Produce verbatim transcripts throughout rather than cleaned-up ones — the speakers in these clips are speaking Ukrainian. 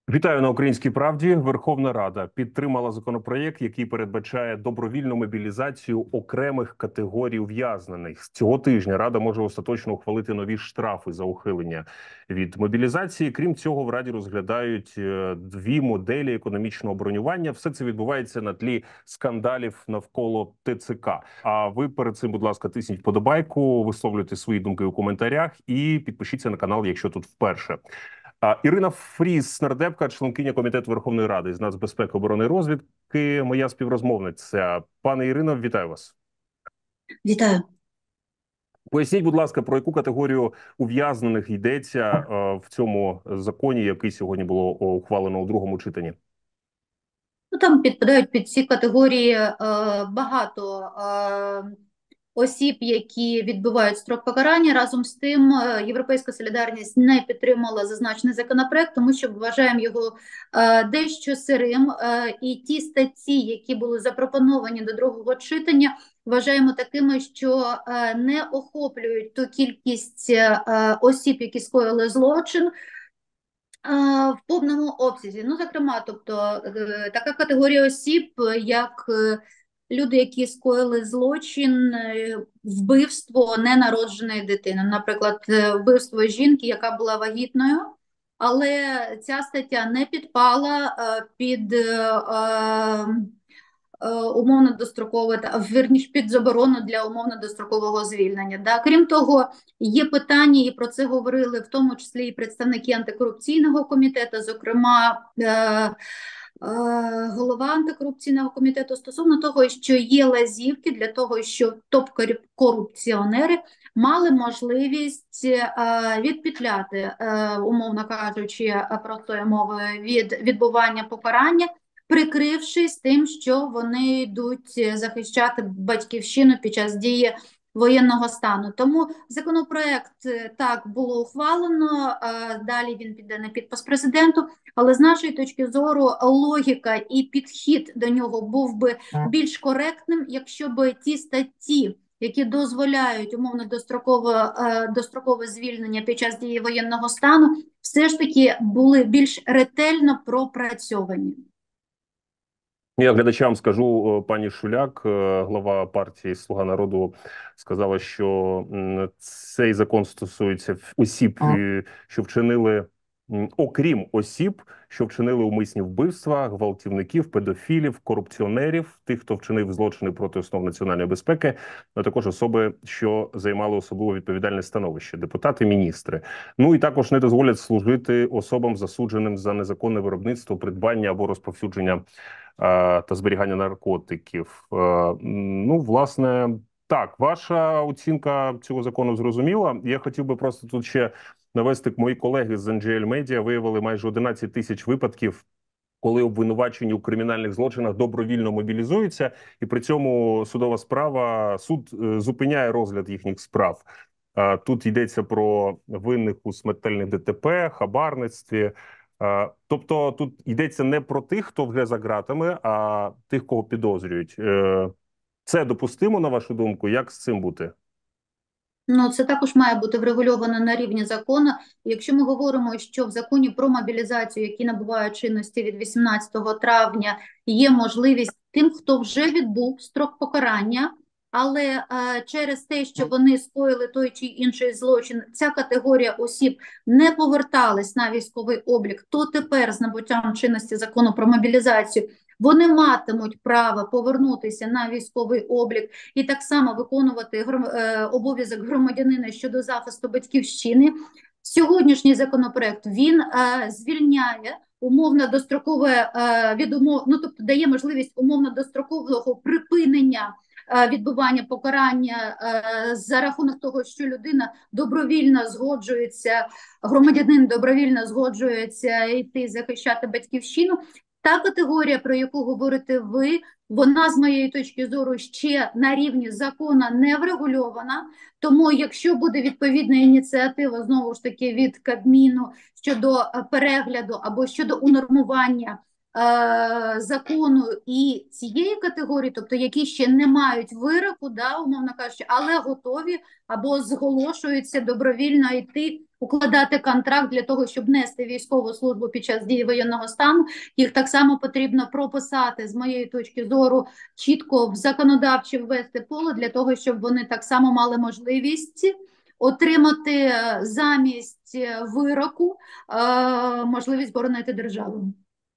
Вітаю на Українській правді. Верховна Рада підтримала законопроєкт, який передбачає добровільну мобілізацію окремих категорій ув'язнених. З цього тижня Рада може остаточно ухвалити нові штрафи за ухилення від мобілізації. Крім цього, в Раді розглядають е, дві моделі економічного бронювання. Все це відбувається на тлі скандалів навколо ТЦК. А ви перед цим, будь ласка, тисніть вподобайку, висловлюйте свої думки у коментарях і підпишіться на канал, якщо тут вперше. А, Ірина Фріз, нардепка, членкиня Комітету Верховної Ради з нацбезпеки, оборони і розвідки, моя співрозмовниця. Пане Ірино, вітаю вас. Вітаю. Поясніть, будь ласка, про яку категорію ув'язнених йдеться е, в цьому законі, який сьогодні було ухвалено у другому читанні? Ну, там підпадають під ці категорії е, багато е, осіб, які відбувають строк покарання. Разом з тим, е, Європейська солідарність не підтримала зазначений законопроект, тому що вважаємо його е, дещо сирим. Е, і ті статті, які були запропоновані до другого читання, вважаємо такими, що е, не охоплюють ту кількість е, осіб, які скоїли злочин, в повному обсязі. Ну, зокрема, тобто е, така категорія осіб, як е, люди, які скоїли злочин, е, вбивство ненародженої дитини. Наприклад, е, вбивство жінки, яка була вагітною, але ця стаття не підпала е, під е, е, умовно дострокове, та вірніш під заборону для умовно дострокового звільнення. Да? Крім того, є питання, і про це говорили в тому числі і представники антикорупційного комітету, зокрема е, е, голова антикорупційного комітету, стосовно того, що є лазівки для того, щоб топ-корупціонери мали можливість е, відпетляти, е, умовно кажучи, простою мовою, від відбування покарання, прикрившись тим, що вони йдуть захищати батьківщину під час дії воєнного стану. Тому законопроект так було ухвалено, далі він піде на підпис президенту, але з нашої точки зору логіка і підхід до нього був би більш коректним, якщо б ті статті, які дозволяють умовно дострокове, дострокове звільнення під час дії воєнного стану, все ж таки були більш ретельно пропрацьовані. Я глядачам скажу, пані Шуляк, глава партії «Слуга народу», сказала, що цей закон стосується осіб, що вчинили, окрім осіб, що вчинили умисні вбивства, гвалтівників, педофілів, корупціонерів, тих, хто вчинив злочини проти основ національної безпеки, а також особи, що займали особливо відповідальне становище, депутати, міністри. Ну і також не дозволять служити особам, засудженим за незаконне виробництво, придбання або розповсюдження та зберігання наркотиків. Ну, власне, так, ваша оцінка цього закону зрозуміла. Я хотів би просто тут ще навести, мої колеги з ен джі ел Media виявили майже одинадцять тисяч випадків, коли обвинувачені у кримінальних злочинах добровільно мобілізуються, і при цьому судова справа, суд зупиняє розгляд їхніх справ. Тут йдеться про винних у смертельних де те пе, хабарництві. Тобто тут йдеться не про тих, хто вже за ґратами, а тих, кого підозрюють. Це допустимо, на вашу думку? Як з цим бути? Ну, це також має бути врегульовано на рівні закону. Якщо ми говоримо, що в законі про мобілізацію, який набуває чинності від вісімнадцятого травня, є можливість тим, хто вже відбув строк покарання, але е, через те, що вони скоїли той чи інший злочин, ця категорія осіб не повертались на військовий облік, то тепер з набуттям чинності закону про мобілізацію вони матимуть право повернутися на військовий облік і так само виконувати е, обов'язок громадянина щодо захисту батьківщини. Сьогоднішній законопроект, він е, звільняє умовно дострокове е, від умов, ну тобто дає можливість умовно дострокового припинення відбування покарання за рахунок того, що людина добровільно згоджується, громадянин добровільно згоджується йти захищати батьківщину. Та категорія, про яку говорите ви, вона, з моєї точки зору, ще на рівні закону не врегульована. Тому, якщо буде відповідна ініціатива, знову ж таки, від Кабміну щодо перегляду або щодо унормування закону і цієї категорії, тобто які ще не мають вироку, да, умовно кажучи, але готові або зголошуються добровільно йти укладати контракт для того, щоб нести військову службу під час дії воєнного стану, їх так само потрібно прописати, з моєї точки зору, чітко в законодавче ввести поле для того, щоб вони так само мали можливість отримати замість вироку можливість боронити державу.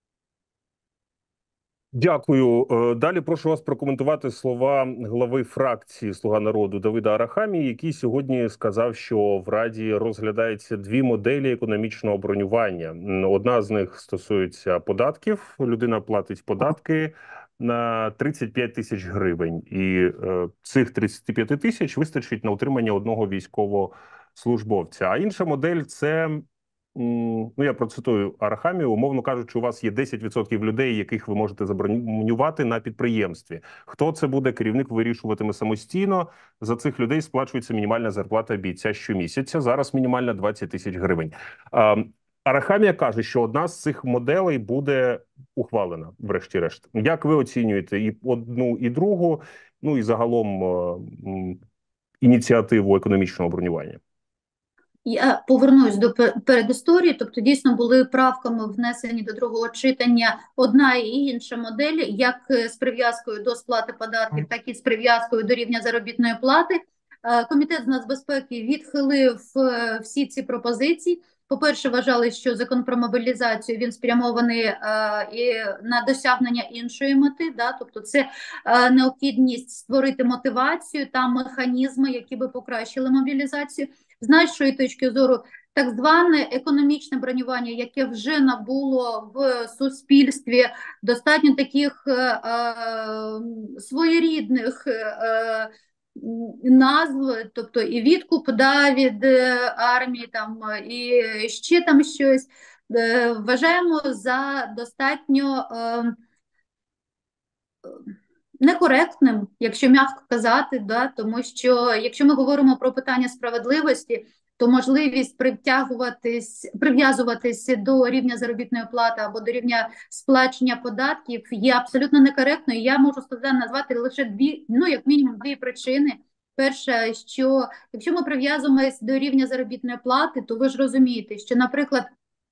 Дякую. Далі прошу вас прокоментувати слова глави фракції «Слуга народу» Давида Арахамії, який сьогодні сказав, що в Раді розглядається дві моделі економічного бронювання. Одна з них стосується податків. Людина платить податки на тридцять п'ять тисяч гривень. І е, цих тридцять п'ять тисяч вистачить на утримання одного військовослужбовця. А інша модель – це... Ну, я процитую Арахамію, умовно кажучи, у вас є десять відсотків людей, яких ви можете забронювати на підприємстві. Хто це буде, керівник вирішуватиме самостійно. За цих людей сплачується мінімальна зарплата бійця щомісяця. Зараз мінімальна двадцять тисяч гривень. Арахамія каже, що одна з цих моделей буде ухвалена, врешті-решт. Як ви оцінюєте і одну, і другу, ну і загалом ініціативу економічного бронювання? Я повернусь до передісторії, тобто дійсно були правками внесені до другого читання одна і інша модель, як з прив'язкою до сплати податків, так і з прив'язкою до рівня заробітної плати. Комітет з нацбезпеки відхилив всі ці пропозиції. По-перше, вважали, що закон про мобілізацію, він спрямований е, і на досягнення іншої мети, да? Тобто це е, необхідність створити мотивацію та механізми, які би покращили мобілізацію. З нашої точки зору, так зване економічне бронювання, яке вже набуло в суспільстві достатньо таких е, е, своєрідних е, назв, тобто і відкуп да, від армії, там, і ще там щось, вважаємо за достатньо е, некоректним, якщо м'яко казати, да, тому що якщо ми говоримо про питання справедливості, то можливість притягуватись, прив'язуватись до рівня заробітної плати або до рівня сплачення податків є абсолютно некоректною. Я можу сказати, назвати лише дві, ну як мінімум дві причини. Перша, що якщо ми прив'язуємось до рівня заробітної плати, то ви ж розумієте, що, наприклад,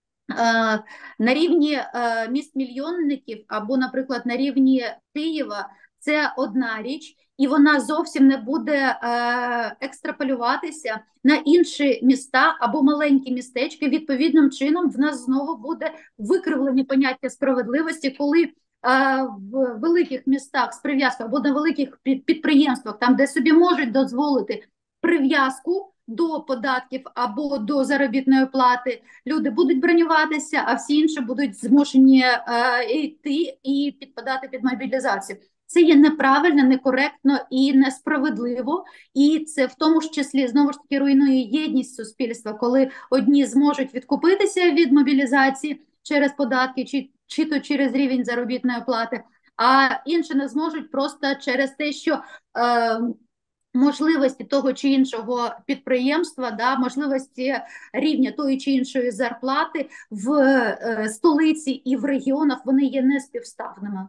на рівні міст-мільйонників або, наприклад, на рівні Києва це одна річ, і вона зовсім не буде е, екстраполюватися на інші міста або маленькі містечки. Відповідним чином в нас знову буде викривлені поняття справедливості, коли е, в великих містах з прив'язкою або на великих підприємствах, там, де собі можуть дозволити прив'язку до податків або до заробітної плати, люди будуть бронюватися, а всі інші будуть змушені е, йти і підпадати під мобілізацію. Це є неправильно, некоректно і несправедливо, і це в тому ж числі, знову ж таки, руйнує єдність суспільства, коли одні зможуть відкупитися від мобілізації через податки, чи, чи то через рівень заробітної плати, а інші не зможуть просто через те, що е, можливості того чи іншого підприємства, да, можливості рівня тої чи іншої зарплати в е, столиці і в регіонах, вони є неспівставними.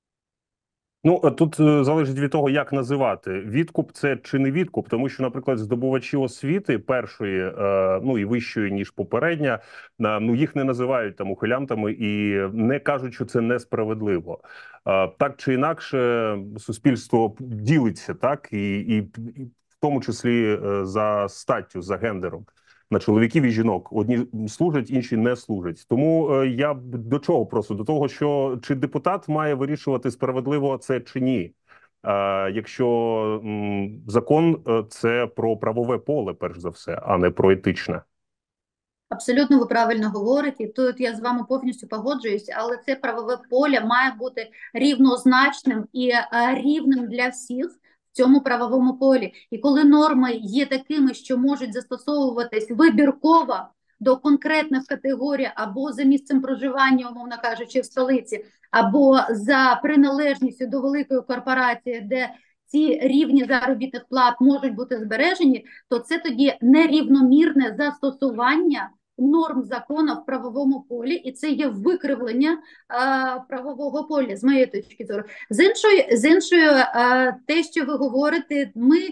Ну, тут залежить від того, як називати. Відкуп – це чи не відкуп, тому що, наприклад, здобувачі освіти першої, ну і вищої, ніж попередня, ну їх не називають там ухилянтами і не кажуть, що це несправедливо. Так чи інакше, суспільство ділиться, так, і, і, і в тому числі за статтю, за гендером. На чоловіків і жінок. Одні служать, інші не служать. Тому е, я до чого просто? До того, що чи депутат має вирішувати, справедливо це чи ні. Е, якщо м, закон – це про правове поле, перш за все, а не про етичне. Абсолютно ви правильно говорите. Тут я з вами повністю погоджуюся, але це правове поле має бути рівнозначним і е, рівним для всіх в цьому правовому полі. І коли норми є такими, що можуть застосовуватись вибірково до конкретних категорій або за місцем проживання, умовно кажучи, в столиці, або за приналежністю до великої корпорації, де ці рівні заробітних плат можуть бути збережені, то це тоді нерівномірне застосування норм закону в правовому полі, і це є викривлення а, правового поля, з моєї точки зору. З іншої, з іншої а, те, що ви говорите, ми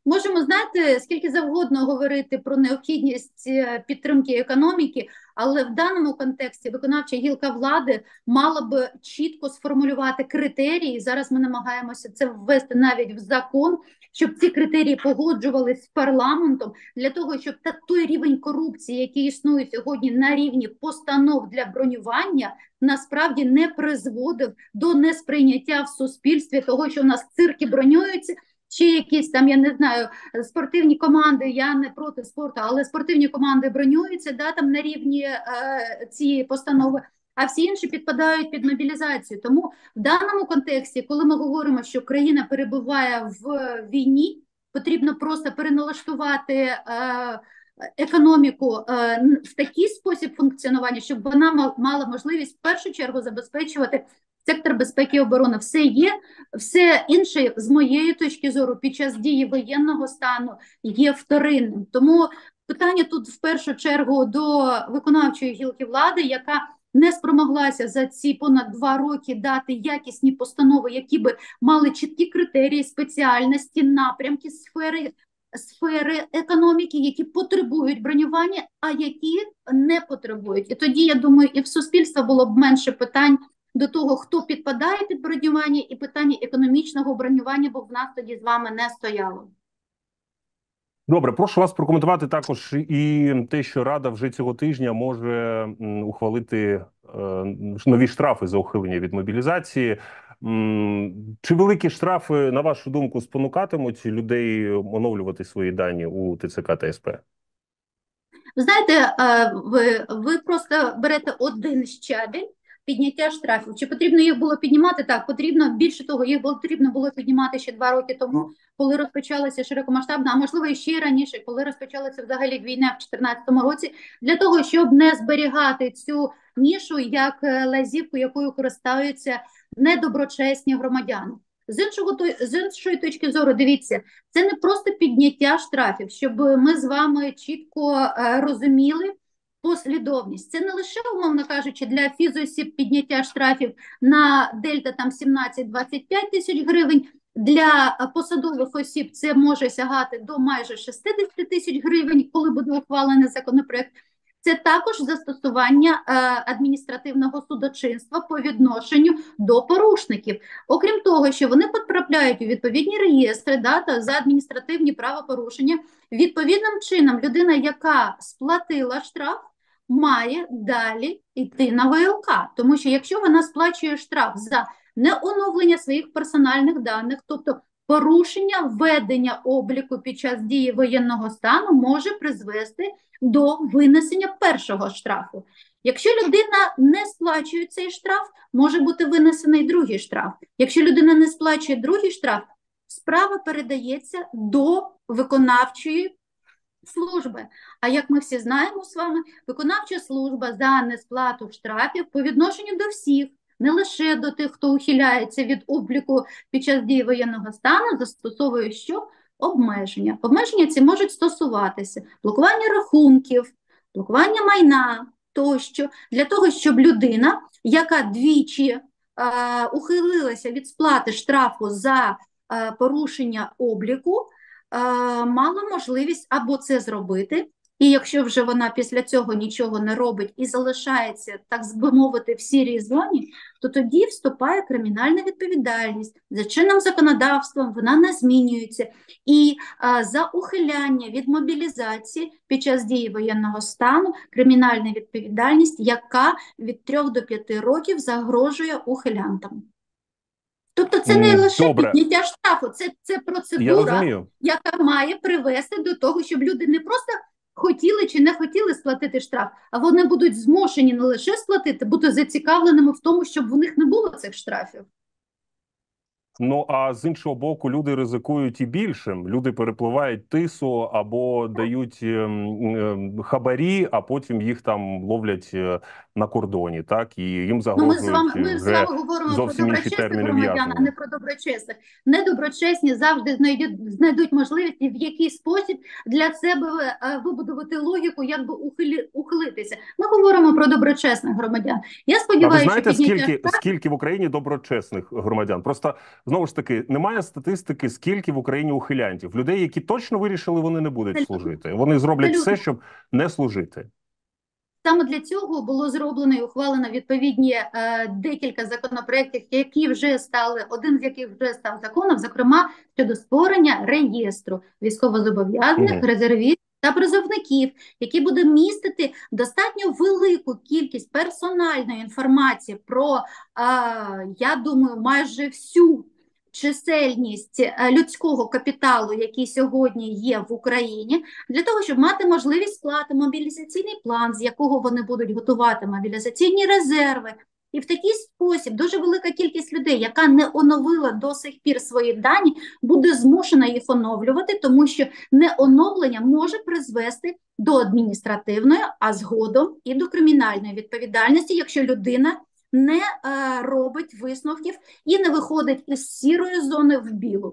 можемо, знаєте, скільки завгодно говорити про необхідність е, підтримки економіки, але в даному контексті виконавча гілка влади мала б чітко сформулювати критерії. Зараз ми намагаємося це ввести навіть в закон, щоб ці критерії погоджувались з парламентом, для того, щоб та той рівень корупції, який існує сьогодні на рівні постанов для бронювання, насправді не призводив до несприйняття в суспільстві того, що у нас цирки бронюються, чи якісь там, я не знаю, спортивні команди, я не проти спорту, але спортивні команди бронюються, да, там на рівні е, цієї постанови, а всі інші підпадають під мобілізацію. Тому в даному контексті, коли ми говоримо, що країна перебуває в війні, потрібно просто переналаштувати е, економіку е, в такий спосіб функціонування, щоб вона мала можливість в першу чергу забезпечувати сектор безпеки і оборони. Все є, все інше, з моєї точки зору, під час дії воєнного стану є вторинним. Тому питання тут в першу чергу до виконавчої гілки влади, яка не спромоглася за ці понад два роки дати якісні постанови, які би мали чіткі критерії, спеціальності, напрямки, сфери, сфери економіки, які потребують бронювання, а які не потребують. І тоді, я думаю, і в суспільства було б менше питань до того, хто підпадає під бронювання, і питання економічного бронювання, бо в нас тоді з вами не стояло. Добре, прошу вас прокоментувати також і те, що Рада вже цього тижня може ухвалити е, нові штрафи за ухилення від мобілізації. Чи великі штрафи, на вашу думку, спонукатимуть людей оновлювати свої дані у ТЦК та СП? Ви знаєте, ви, ви просто берете один щабель підняття штрафів. Чи потрібно їх було піднімати? Так, потрібно. Більше того, їх потрібно було піднімати ще два роки тому, коли розпочалася широкомасштабна, а можливо і ще раніше, коли розпочалася взагалі війна в дві тисячі чотирнадцятому році, для того, щоб не зберігати цю нішу як лазівку, якою користуються недоброчесні громадяни. З іншого, з іншої точки зору, дивіться, це не просто підняття штрафів, щоб ми з вами чітко розуміли послідовність. Це не лише, умовно кажучи, для фізосіб підняття штрафів на дельта там сімнадцять-двадцять п'ять тисяч гривень, для посадових осіб це може сягати до майже шістдесят тисяч гривень, коли буде ухвалений законопроект. Це також застосування е, адміністративного судочинства по відношенню до порушників. Окрім того, що вони потрапляють у відповідні реєстри, дата за адміністративні правопорушення, відповідним чином людина, яка сплатила штраф, має далі йти на В Л К. Тому що якщо вона сплачує штраф за неоновлення своїх персональних даних, тобто порушення введення обліку під час дії воєнного стану, може призвести до винесення першого штрафу. Якщо людина не сплачує цей штраф, може бути винесений другий штраф. Якщо людина не сплачує другий штраф, справа передається до виконавчої служби. А як ми всі знаємо з вами, виконавча служба за несплату штрафів по відношенню до всіх, не лише до тих, хто ухиляється від обліку під час дії воєнного стану, застосовує що? Обмеження. Обмеження ці можуть стосуватися блокування рахунків, блокування майна тощо, для того, щоб людина, яка двічі е, ухилилася від сплати штрафу за е, порушення обліку, е, мала можливість або це зробити, і якщо вже вона після цього нічого не робить і залишається, так би мовити, в сірій зоні, то тоді вступає кримінальна відповідальність. За чинним законодавством вона не змінюється. І а, за ухиляння від мобілізації під час дії воєнного стану кримінальна відповідальність, яка від трьох до п'яти років загрожує ухилянтам. Тобто це не лише Добре. підняття штрафу, це, це процедура, яка має привести до того, щоб люди не просто хотіли чи не хотіли сплатити штраф, а вони будуть змушені не лише сплатити, бути зацікавленими в тому, щоб в них не було цих штрафів. Ну, а з іншого боку, люди ризикують і більшим. Люди перепливають тису або дають хабарі, а потім їх там ловлять на кордоні, так? І їм загрожують ну, ми з вами, ми вже з вами говоримо зовсім про інші терміни громадян, в'язнення. а не про доброчесних. Недоброчесні завжди знайдуть, знайдуть можливість в який спосіб для себе вибудувати логіку, як би ухилі, ухилитися. Ми говоримо про доброчесних громадян. Я сподіваюся, а ви знаєте, що підняття... скільки, скільки в Україні доброчесних громадян? Просто знову ж таки, немає статистики, скільки в Україні ухилянтів. Людей, які точно вирішили, вони не будуть служити. Вони зроблять все, Абсолютно. щоб не служити. Саме для цього було зроблено і ухвалено відповідні е, декілька законопроєктів, які вже стали, один з яких вже став законом, зокрема щодо створення реєстру військовозобов'язаних, Угу. резервістів та призовників, який буде містити достатньо велику кількість персональної інформації про, е, я думаю, майже всю чисельність е, людського капіталу, який сьогодні є в Україні, для того, щоб мати можливість склати мобілізаційний план, з якого вони будуть готувати мобілізаційні резерви. І в такий спосіб дуже велика кількість людей, яка не оновила до сих пір свої дані, буде змушена їх оновлювати, тому що неоновлення може призвести до адміністративної, а згодом і до кримінальної відповідальності, якщо людина не е, робить висновків і не виходить із сірої зони в білу.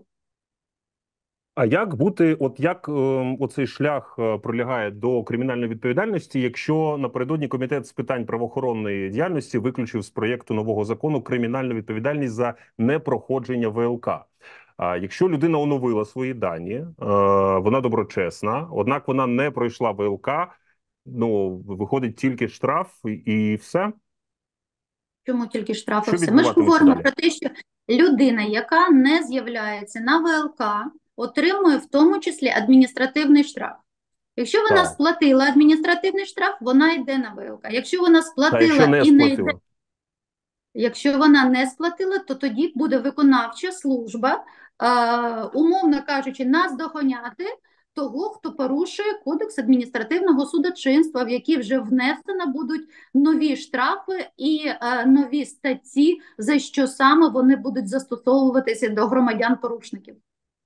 А як бути, от як е, оцей шлях е, пролягає до кримінальної відповідальності, якщо напередодні комітет з питань правоохоронної діяльності виключив з проєкту нового закону кримінальну відповідальність за непроходження ВЛК? А якщо людина оновила свої дані, е, вона доброчесна, однак вона не пройшла ВЛК, ну виходить тільки штраф і, і все. Чому тільки штрафи? Що Все. Ми ж відбуватиметься говоримо далі? про те, що людина, яка не з'являється на ВЛК, отримує в тому числі адміністративний штраф. Якщо вона Так. сплатила адміністративний штраф, вона йде на ВЛК. Якщо вона Та сплатила якщо не і не йде, сплатила? якщо вона не сплатила, то тоді буде виконавча служба, е, умовно кажучи, наздоганяти того, хто порушує Кодекс адміністративного судочинства, в який вже внесено будуть нові штрафи і е, нові статті, за що саме вони будуть застосовуватися до громадян-порушників.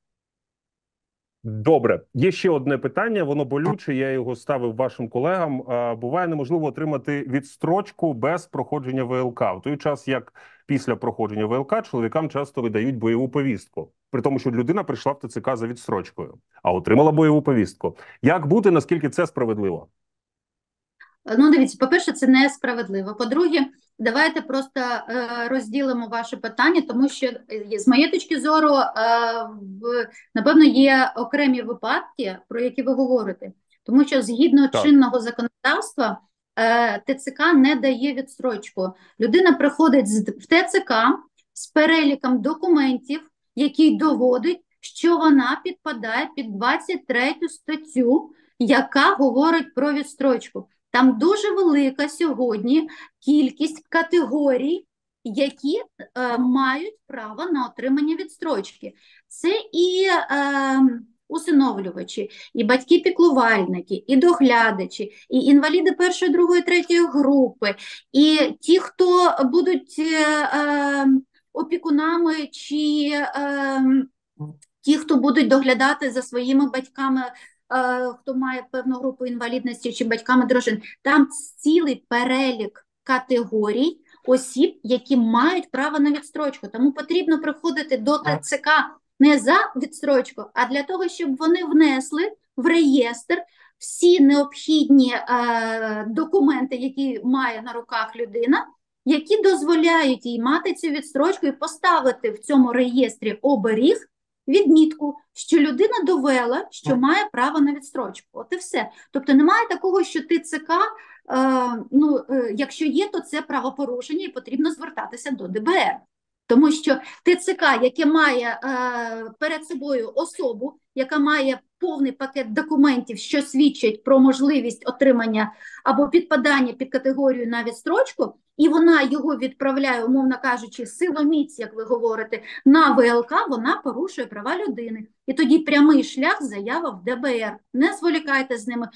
Добре, є ще одне питання. Воно болюче. Я його ставив вашим колегам. А, буває неможливо отримати відстрочку без проходження ВЛК. В той час, як після проходження ВЛК, чоловікам часто видають бойову повістку, при тому, що людина прийшла в ТЦК за відстрочкою, а отримала бойову повістку. Як бути, наскільки це справедливо? Ну, дивіться, по-перше, це несправедливо. По-друге, давайте просто е, розділимо ваше питання, тому що, е, з моєї точки зору, е, в, напевно, є окремі випадки, про які ви говорите. Тому що згідно Так. чинного законодавства е, ТЦК не дає відстрочку. Людина приходить з, в ТЦК з переліком документів, який доводить, що вона підпадає під двадцять третю статтю, яка говорить про відстрочку. Там дуже велика сьогодні кількість категорій, які е, мають право на отримання відстрочки. Це і е, усиновлювачі, і батьки-піклувальники, і доглядачі, і інваліди першої, другої, третьої групи, і ті, хто будуть е, е, опікунами, чи е, ті, хто будуть доглядати за своїми батьками, хто має певну групу інвалідності, чи батьками дружин. Там цілий перелік категорій осіб, які мають право на відстрочку. Тому потрібно приходити до ТЦК не за відстрочку, а для того, щоб вони внесли в реєстр всі необхідні е, документи, які має на руках людина, які дозволяють їй мати цю відстрочку і поставити в цьому реєстрі оберіг, відмітку, що людина довела, що має право на відстрочку. От і все. Тобто немає такого, що ТЦК, е, ну, е, якщо є, то це правопорушення і потрібно звертатися до ДБР. Тому що ТЦК, яке має е, перед собою особу, яка має повний пакет документів, що свідчать про можливість отримання або підпадання під категорію на відстрочку, і вона його відправляє, умовно кажучи, силоміць, як ви говорите, на ВЛК, вона порушує права людини. І тоді прямий шлях заява в ДБР. Не зволікайте з ними.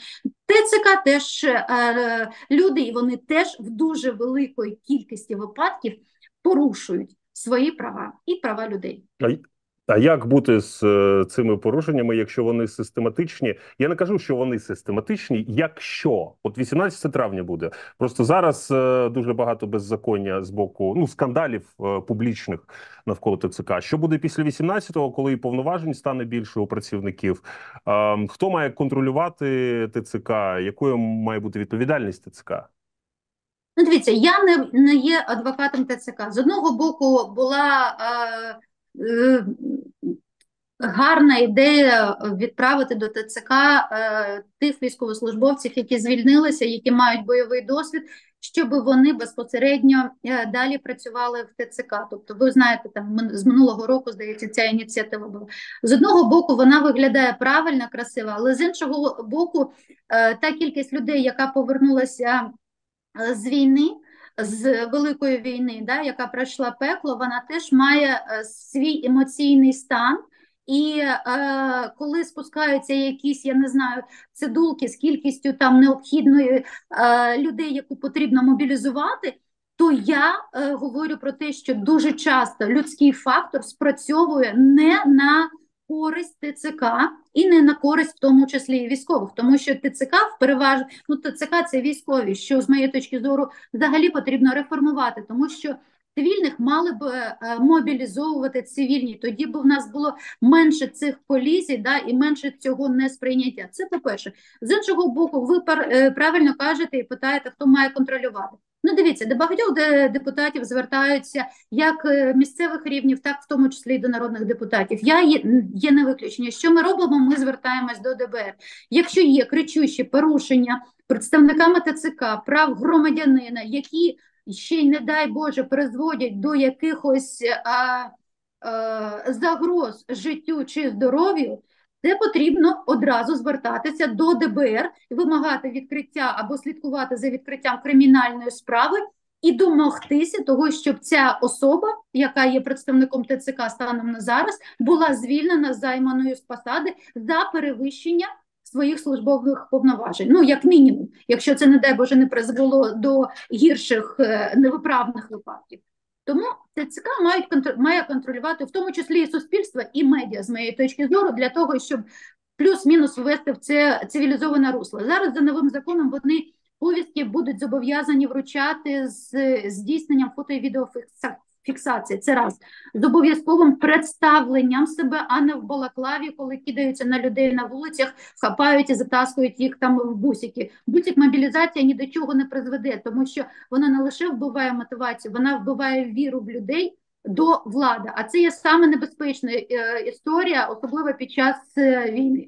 ТЦК теж е, люди, і вони теж в дуже великої кількості випадків порушують свої права і права людей. А як бути з е, цими порушеннями, якщо вони систематичні? Я не кажу, що вони систематичні, якщо. От вісімнадцяте травня буде. Просто зараз е, дуже багато беззаконня з боку, ну, скандалів е, публічних навколо ТЦК. Що буде після вісімнадцятого, коли і повноважень стане більше у працівників? Е, хто має контролювати ТЦК? Якою має бути відповідальність ТЦК? Ну, дивіться, я не, не є адвокатом ТЦК. З одного боку була... Е, е, гарна ідея відправити до ТЦК е, тих військовослужбовців, які звільнилися, які мають бойовий досвід, щоб вони безпосередньо е, далі працювали в ТЦК. Тобто, ви знаєте, там з минулого року, здається, ця ініціатива була. З одного боку, вона виглядає правильно, красиво, але з іншого боку, е, та кількість людей, яка повернулася е, з війни, з великої війни, да, яка пройшла пекло, вона теж має е, свій емоційний стан. І е, коли спускаються якісь, я не знаю, цидулки з кількістю там необхідної е, людей, яку потрібно мобілізувати, то я е, говорю про те, що дуже часто людський фактор спрацьовує не на користь ТЦК і не на користь в тому числі і військових, тому що ТЦК в переважно, ну ТЦК це військові, що з моєї точки зору взагалі потрібно реформувати, тому що цивільних мали б е, мобілізовувати цивільні, тоді б в нас було менше цих колізій, да, і менше цього несприйняття. Це по-перше. З іншого боку, ви пар, е, правильно кажете і питаєте, хто має контролювати. Ну, дивіться, до багатьох депутатів звертаються як місцевих рівнів, так в тому числі і до народних депутатів. Я є, є не виключення. Що ми робимо? Ми звертаємось до ДБР. Якщо є кричущі порушення представниками ТЦК, прав громадянина, які ще й, не дай Боже, призводять до якихось а, а, загроз життю чи здоров'ю, це потрібно одразу звертатися до ДБР, вимагати відкриття або слідкувати за відкриттям кримінальної справи і домогтися того, щоб ця особа, яка є представником ТЦК станом на зараз, була звільнена з займаної посади за перевищення своїх службових повноважень. Ну, як мінімум, якщо це, не дай Боже, не призвело до гірших невиправних випадків. Тому ТЦК мають, має контролювати, в тому числі і суспільство, і медіа, з моєї точки зору, для того, щоб плюс-мінус ввести в це цивілізоване русло. Зараз за новим законом вони повістки будуть зобов'язані вручати з здійсненням фото- і відеофіксації. Це раз. З обов'язковим представленням себе, а не в балаклаві, коли кидаються на людей на вулицях, хапають і затаскують їх там в бусики. Будь-як мобілізація ні до чого не призведе, тому що вона не лише вбиває мотивацію, вона вбиває віру в людей до влади. А це є саме небезпечна е, історія, особливо під час е, війни.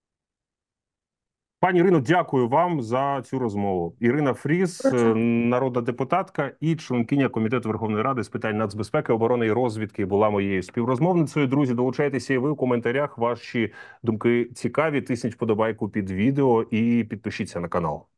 Пані Ірино, дякую вам за цю розмову. Ірина Фріз, Прошу. народна депутатка і членкиня Комітету Верховної Ради з питань нацбезпеки, оборони і розвідки, була моєю співрозмовницею. Друзі, долучайтеся і ви у коментарях. Ваші думки цікаві. Тисніть вподобайку під відео і підпишіться на канал.